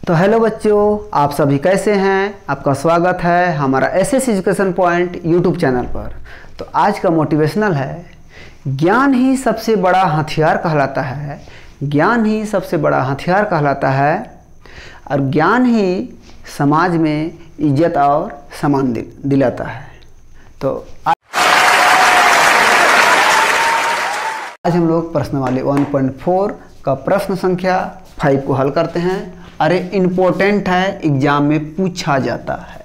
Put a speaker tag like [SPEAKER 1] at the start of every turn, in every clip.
[SPEAKER 1] तो हेलो बच्चों, आप सभी कैसे हैं। आपका स्वागत है हमारा SS education point YouTube channel पर। तो आज का मोटिवेशनल है, ज्ञान ही सबसे बड़ा हथियार कहलाता है। ज्ञान ही सबसे बड़ा हथियार कहलाता है और ज्ञान ही समाज में इज्जत और सम्मान दिलाता है। तो आज हम लोग प्रश्न वाले 1.4 का प्रश्न संख्या 5 को हल करते हैं। अरे इम्पोर्टेंट है, एग्जाम में पूछा जाता है।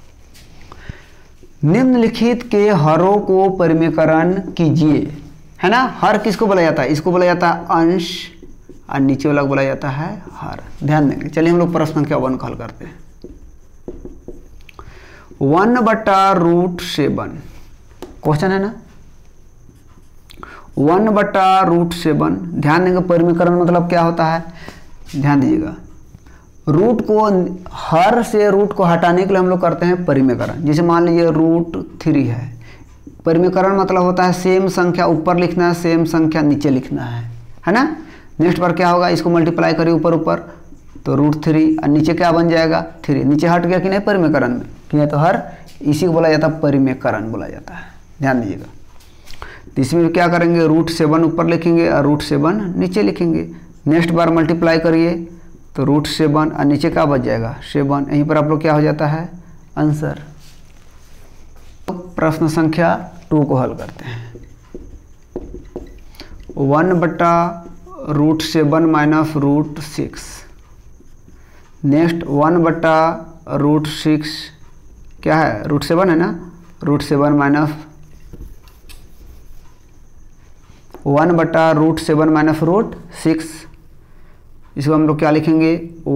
[SPEAKER 1] निम्नलिखित के हरों को परिमेयकरण कीजिए, है ना। हर किसको बोला जाता है? इसको बोला जाता है अंश और नीचे वाला बोला जाता है हर। ध्यान देंगे। चलिए हम लोग प्रश्न संख्या 1 को हल करते हैं। 1/√7 क्वेश्चन है ना। 1/√7। ध्यान देंगे, परिमेयकरण मतलब क्या होता है, ध्यान दीजिएगा। रूट को, हर से रूट को हटाने के लिए हम लोग करते हैं परिमेयकरण। जैसे मान लीजिए √3 है। परिमेयकरण मतलब होता है सेम संख्या ऊपर लिखना है, सेम संख्या नीचे लिखना है ना। नेक्स्ट बार क्या होगा, इसको मल्टीप्लाई करिए ऊपर ऊपर तो √3 और नीचे क्या बन जाएगा 3। नीचे हट गया कि नहीं परिमेयकरण में, कि नहीं तो हर, इसी को बोला जाता है परिमेयकरण बोला जाता है। ध्यान दीजिएगा। तो इसमें क्या करेंगे, √7 ऊपर लिखेंगे और √7 नीचे लिखेंगे। नेक्स्ट बार मल्टीप्लाई करिए तो √7 और नीचे क्या बच जाएगा 7। यहीं पर आप लोग क्या हो जाता है आंसर। प्रश्न संख्या 2 को हल करते हैं। 1/√7 माइनस √6। नेक्स्ट 1/√6 क्या है, √7 है ना। √7 माइनस 1/√7 माइनस √6। इसको हम लोग क्या लिखेंगे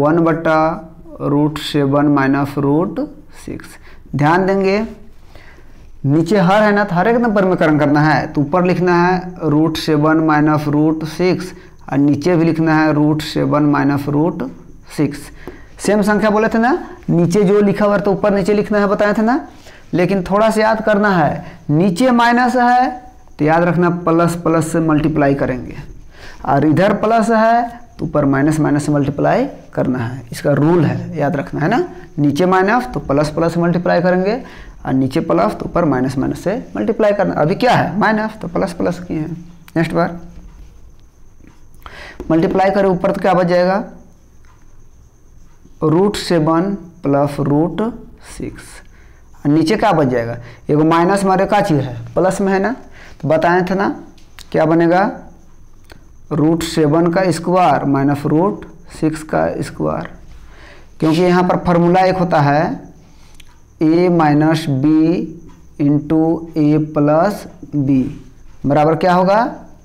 [SPEAKER 1] 1/√7 माइनस √6। ध्यान देंगे, नीचे हर है ना, तो हर एक ना परिमेयकरण करना है तो ऊपर लिखना है √7 माइनस √6 और नीचे भी लिखना है √7 माइनस √6। सेम संख्या बोले थे ना, नीचे जो लिखा हुआ तो ऊपर नीचे लिखना है, बताए थे ना। लेकिन थोड़ा सा याद करना है, नीचे माइनस है तो याद रखना प्लस प्लस से मल्टीप्लाई करेंगे, और इधर प्लस है तो ऊपर माइनस माइनस से मल्टीप्लाई करना है। इसका रूल है, याद रखना है ना। नीचे माइनस तो प्लस प्लस से मल्टीप्लाई करेंगे और नीचे प्लस तो ऊपर माइनस माइनस से मल्टीप्लाई करना। अभी क्या है माइनस तो प्लस प्लस किए हैं। नेक्स्ट बार मल्टीप्लाई करें ऊपर तो क्या बच जाएगा √7 प्लस √6 और नीचे क्या बच जाएगा, एगो माइनस हमारे का चीज़ है प्लस में है ना, तो बताए थे ना क्या बनेगा √7 का स्क्वायर माइनस √6 का स्क्वायर। क्योंकि यहाँ पर फार्मूला एक होता है a minus B into A plus B बराबर क्या होगा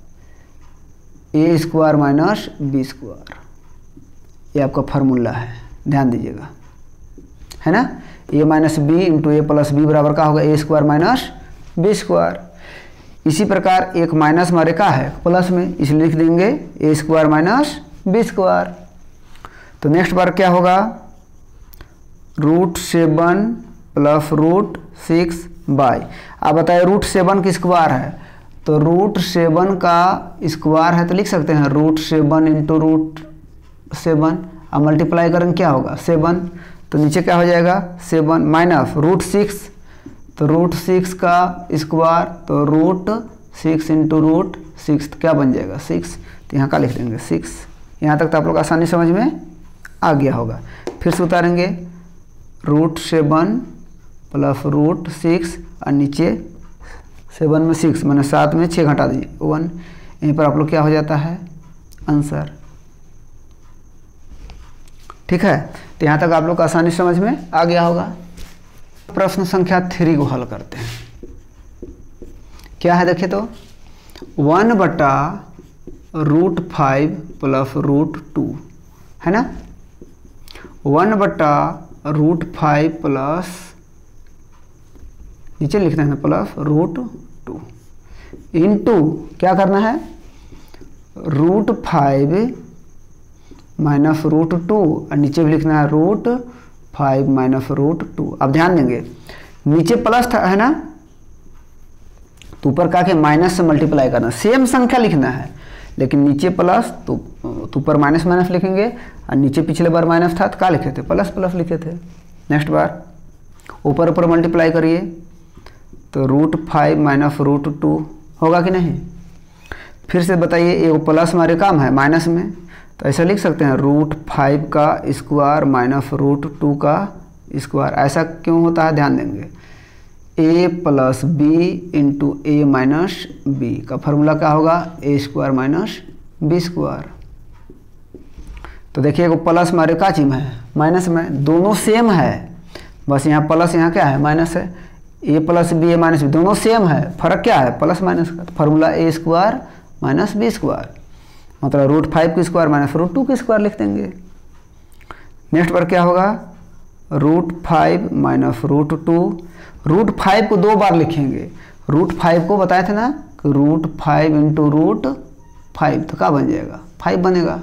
[SPEAKER 1] a² माइनस b²। ये आपका फार्मूला है, ध्यान दीजिएगा, है ना। a minus B into A plus B बराबर क्या होगा a² माइनस b²। इसी प्रकार एक माइनस हमारे का है प्लस में, इसलिए लिख देंगे a² माइनस b²। तो नेक्स्ट बार क्या होगा √7 प्लस √6 बाई, आप बताए √7 की स्क्वायर है तो √7 का स्क्वायर है तो लिख सकते हैं √7 इंटू √7 और मल्टीप्लाई करेंगे क्या होगा 7। तो नीचे क्या हो जाएगा 7 माइनस √6 तो √6 का स्क्वायर तो √6 इंटू √6 तो क्या बन जाएगा 6। तो यहाँ का लिख देंगे 6। यहाँ तक तो आप लोग आसानी समझ में आ गया होगा। फिर से उतारेंगे √7 प्लस √6 और नीचे 7 में 6 मैंने 7 में 6 घटा दीजिए 1। यहीं पर आप लोग क्या हो जाता है आंसर। ठीक है, तो यहाँ तक आप लोग आसानी समझ में आ गया होगा। प्रश्न संख्या 3 को हल करते हैं। क्या है देखिए तो 1/√5 प्लस √2 है ना। 1/√5 प्लस, नीचे लिखना है प्लस √2 इंटू क्या करना है √5 माइनस √2 और नीचे भी लिखना है √5 माइनस √2। अब ध्यान देंगे, नीचे प्लस है ना तो ऊपर का के माइनस से मल्टीप्लाई करना, सेम संख्या लिखना है लेकिन नीचे प्लस तो ऊपर माइनस माइनस लिखेंगे, और नीचे पिछले बार माइनस था तो क्या लिखे थे, प्लस प्लस लिखे थे। नेक्स्ट बार ऊपर ऊपर मल्टीप्लाई करिए तो √5 माइनस √2 होगा कि नहीं। फिर से बताइए, ये प्लस हमारे काम है माइनस में, तो ऐसा लिख सकते हैं √5 का स्क्वायर माइनस √2 का स्क्वायर। ऐसा क्यों होता है ध्यान देंगे, a plus B into A minus B का फॉर्मूला क्या होगा, a square minus B square. तो देखिए वो प्लस हमारे का चिन्ह है माइनस में, दोनों सेम है, बस यहाँ प्लस यहाँ क्या है माइनस है। a plus B A minus B दोनों सेम है, फर्क क्या है प्लस माइनस का। तो formula a square minus B square, मतलब √5 की स्क्वायर माइनस √2 की स्क्वायर लिख देंगे। नेक्स्ट पर क्या होगा, √5 माइनस √2। √5 को 2 बार लिखेंगे, √5 को बताए थे ना कि √5 इंटू √5 तो क्या बन जाएगा 5 बनेगा,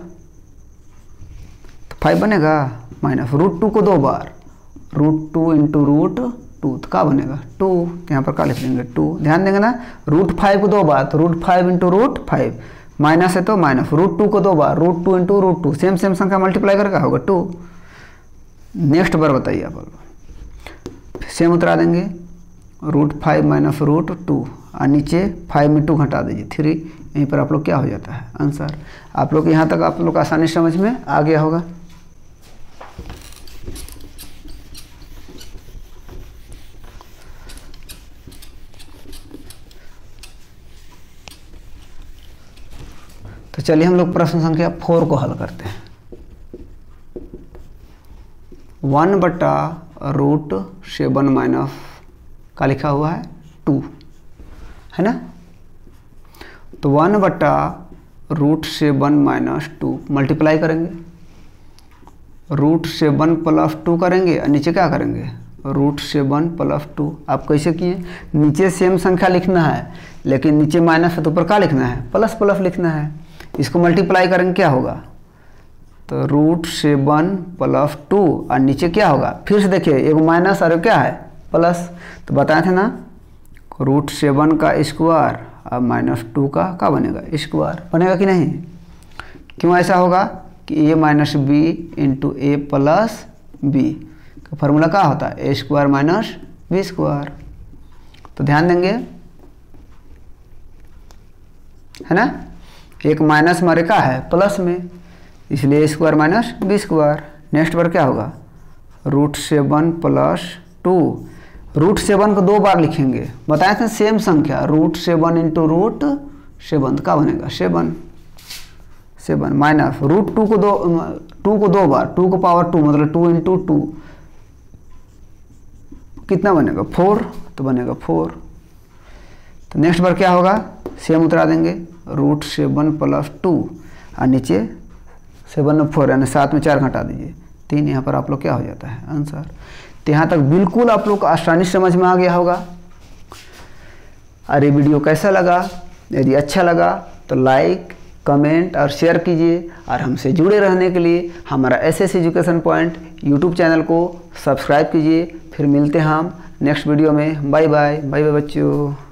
[SPEAKER 1] तो 5 बनेगा। माइनस √2 को 2 बार, √2 इंटू √2 तो क्या बनेगा 2, तो यहाँ पर क्या लिख देंगे 2। ध्यान देंगे ना, √5 को 2 बार तो √5 इंटू √5, माइनस है तो माइनस, √2 को 2 बार √2 इंटू √2, सेम सेम संख्या मल्टीप्लाई करके होगा 2। नेक्स्ट बार बताइए आप सेम उतरा देंगे, √5 माइनस √2 और नीचे 5 में 2 घटा दीजिए 3, यहीं पर आप लोग क्या हो जाता है आंसर। आप लोग यहाँ तक आप लोग आसानी समझ में आ गया होगा। तो चलिए हम लोग प्रश्न संख्या 4 को हल करते हैं। 1/√7 माइनस का लिखा हुआ है 2 है ना, तो 1/√7 माइनस 2 मल्टीप्लाई करेंगे, √7 प्लस 2 करेंगे और नीचे क्या करेंगे √7 प्लस 2। आप कैसे किए, नीचे सेम संख्या लिखना है लेकिन नीचे माइनस है तो ऊपर क्या लिखना है प्लस प्लस लिखना है। इसको मल्टीप्लाई करेंगे क्या होगा, तो √7 प्लस 2 और नीचे क्या होगा, फिर से देखिए एगो माइनस और क्या है प्लस, तो बताए थे ना √7 का स्क्वायर और माइनस 2 का क्या बनेगा स्क्वायर, बनेगा कि नहीं। क्यों ऐसा होगा कि a minus B into A plus B का फॉर्मूला क्या होता है a square minus B square. तो ध्यान देंगे है ना, एक माइनस हमारे का है प्लस में, इसलिए a square minus B square. Next पर क्या होगा √7 प्लस 2, √7 को 2 बार लिखेंगे, बताए थे सेम संख्या, √7 इंटू √7 का बनेगा 7 माइनस √2 को 2 बार, 2 को पावर 2 मतलब 2 इंटू 2 कितना बनेगा 4, तो बनेगा 4। तो नेक्स्ट बार क्या होगा, सेम उतरा देंगे, √7 प्लस 2 और नीचे 7 में 4 यानी 7 में 4 घटा दीजिए 3, यहाँ पर आप लोग क्या हो जाता है आंसर। तो यहाँ तक बिल्कुल आप लोग आसानी समझ में आ गया होगा। अरे वीडियो कैसा लगा, यदि अच्छा लगा तो लाइक कमेंट और शेयर कीजिए, और हमसे जुड़े रहने के लिए हमारा SS education point YouTube channel को सब्सक्राइब कीजिए। फिर मिलते हैं हम नेक्स्ट वीडियो में। बाय बाय बच्चों।